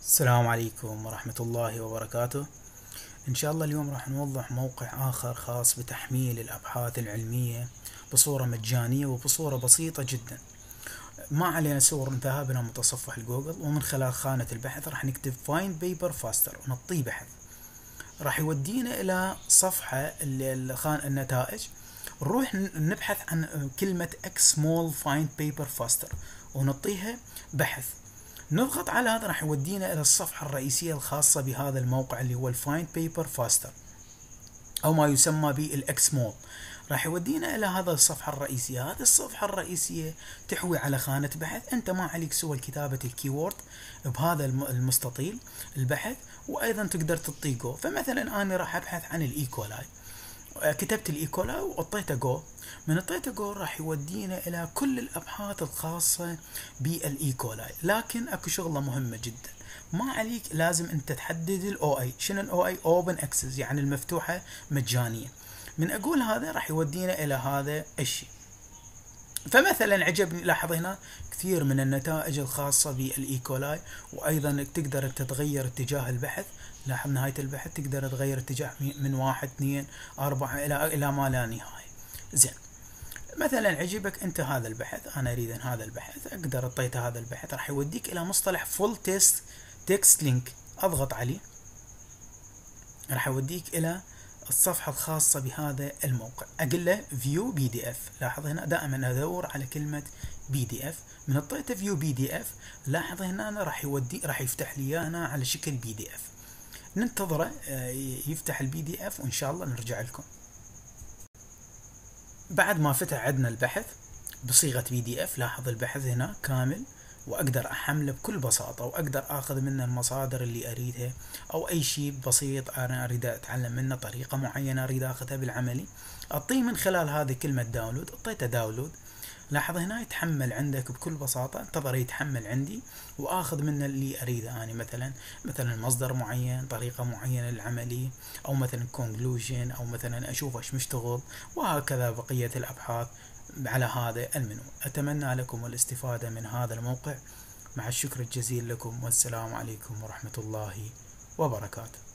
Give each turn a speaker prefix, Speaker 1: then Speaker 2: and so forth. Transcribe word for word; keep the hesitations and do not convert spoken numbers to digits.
Speaker 1: السلام عليكم ورحمة الله وبركاته. إن شاء الله اليوم راح نوضح موقع آخر خاص بتحميل الأبحاث العلمية بصورة مجانية وبصورة بسيطة جدا. ما علينا سوى ذهاب إلى متصفح الجوجل، ومن خلال خانة البحث راح نكتب find paper faster ونطي بحث، راح يودينا إلى صفحة اللي خان النتائج. نروح نبحث عن كلمة X small find paper faster ونطيها بحث. نضغط على هذا راح يودينا إلى الصفحة الرئيسية الخاصة بهذا الموقع اللي هو الفايند بيبر فاستر، أو ما يسمى بالإكس مول. راح يودينا إلى هذا الصفحة الرئيسية. هذه الصفحة الرئيسية تحوي على خانة بحث. أنت ما عليك سوى كتابة الكيورد بهذا المستطيل البحث، وأيضا تقدر تطيقه. فمثلا أنا راح أبحث عن الإيكولاي، كتبت الإيكولاي وعطيته جو. من عطيته جو راح يودينا إلى كل الأبحاث الخاصة بالإيكولاي. لكن أكو شغلة مهمة جدا، ما عليك لازم أنت تحدد الأو أي. شنو الأو أي؟ Open Access، يعني المفتوحة مجانية. من أقول هذا راح يودينا إلى هذا الشيء. فمثلا عجبني، لاحظ هنا كثير من النتائج الخاصة بالإيكولاي، وأيضا تقدر تتغير اتجاه البحث. لاحظ نهاية البحث تقدر تغير اتجاه من واحد اثنين أربعة إلى إلى ما لا نهاية. زين، مثلا عجبك أنت هذا البحث، أنا أريد أن هذا البحث، أقدر أعطيت هذا البحث، راح يوديك إلى مصطلح فول تيست تكست لينك. أضغط عليه راح يوديك إلى الصفحة الخاصة بهذا الموقع. أقول له فيو بي دي اف. لاحظ هنا دائما أدور على كلمة بي دي اف. من الطيته فيو بي دي اف، لاحظ هنا أنا راح يودي راح يفتح لي أنا على شكل بي دي اف. ننتظره يفتح البي دي اف وإن شاء الله نرجع لكم. بعد ما فتح عندنا البحث بصيغة بي دي اف، لاحظ البحث هنا كامل، واقدر احمله بكل بساطة، واقدر اخذ منه المصادر اللي اريدها، او اي شيء بسيط انا اريد اتعلم منه طريقة معينة اريد اخذها بالعملي، اعطيه من خلال هذه كلمة داونلود. اعطيته داونلود، لاحظ هنا يتحمل عندك بكل بساطة. انتظر يتحمل عندي واخذ منه اللي اريده. انا يعني مثلا مثلا مصدر معين، طريقة معينة للعملي، او مثلا كونكلوجن، او مثلا اشوف ايش مشتغل، وهكذا بقية الابحاث على هذا المنو. أتمنى لكم الاستفادة من هذا الموقع، مع الشكر الجزيل لكم، والسلام عليكم ورحمة الله وبركاته.